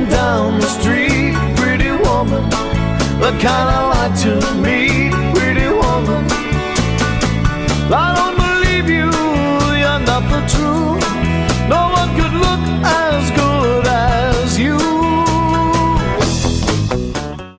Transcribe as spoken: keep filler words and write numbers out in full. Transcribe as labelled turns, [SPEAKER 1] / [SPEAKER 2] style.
[SPEAKER 1] down the street, pretty woman, the kind I like to meet.